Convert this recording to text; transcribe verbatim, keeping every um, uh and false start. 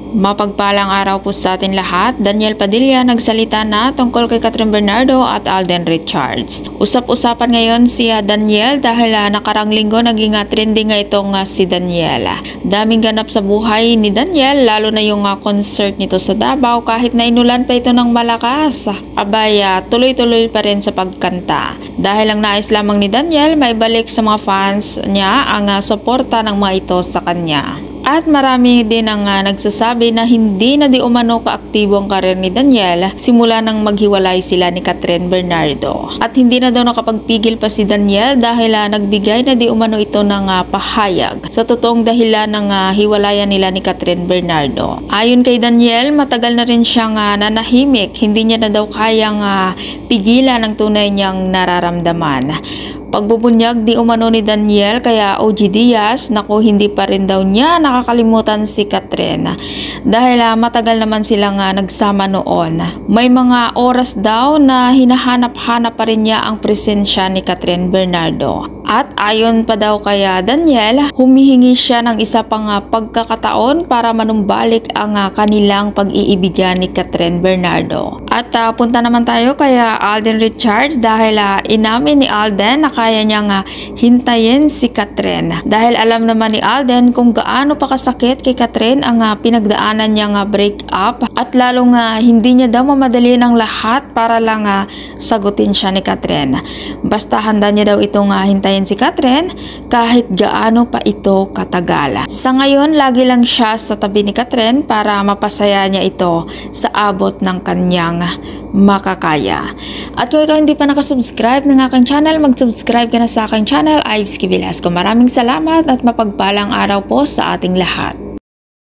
Mapagpalang araw po sa atin lahat. Daniel Padilla nagsalita na tungkol kay Kathryn Bernardo at Alden Richards. Usap-usapan ngayon si Daniel dahil uh, nakarang linggo naging uh, trending nga itong uh, si Daniel. Daming ganap sa buhay ni Daniel, lalo na yung uh, concert nito sa Davao kahit na inulan pa ito ng malakas. Abay, uh, tuloy-tuloy pa rin sa pagkanta. Dahil ang nais lamang ni Daniel, maibalik sa mga fans niya ang uh, suporta ng mga ito sa kanya. At marami din ang uh, nagsasabi na hindi na di umano kaaktibo ang karir ni Daniel simula nang maghiwalay sila ni Kathryn Bernardo. At hindi na daw nakapagpigil pa si Daniel dahil uh, nagbigay na di umano ito ng uh, pahayag sa totoong dahilan ng uh, hiwalayan nila ni Kathryn Bernardo. Ayon kay Daniel, matagal na rin siyang uh, nanahimik, hindi niya na daw kayang uh, pigilan ang tunay niyang nararamdaman. Pagbubunyag di umano ni Daniel kaya O G Diaz, naku hindi pa rin daw niya nakakalimutan si Kathryn dahil uh, matagal naman silang uh, nagsama noon. May mga oras daw na hinahanap-hanap pa rin niya ang presensya ni Kathryn Bernardo. At ayon pa daw kaya Daniel, humihingi siya ng isa pang uh, pagkakataon para manumbalik ang uh, kanilang pag-iibigan ni Kathryn Bernardo. At uh, punta naman tayo kaya Alden Richards dahil uh, inamin ni Alden na kaya niyang uh, hintayin si Kathryn. Dahil alam naman ni Alden kung gaano pa kasakit kay Kathryn ang uh, pinagdaanan niyang uh, break up at lalong uh, hindi niya daw mamadali ng lahat para lang uh, sagutin siya ni Kathryn. Basta handa niya daw itong uh, hintayin si Kathryn kahit gaano pa ito katagal. Sa ngayon, lagi lang siya sa tabi ni Kathryn para mapasaya niya ito sa abot ng kanyang makakaya. At kung ikaw hindi pa nakasubscribe ng aking channel, mag-subscribe ka na sa aking channel, Ives K. Velasco. Maraming salamat at mapagpalang araw po sa ating lahat.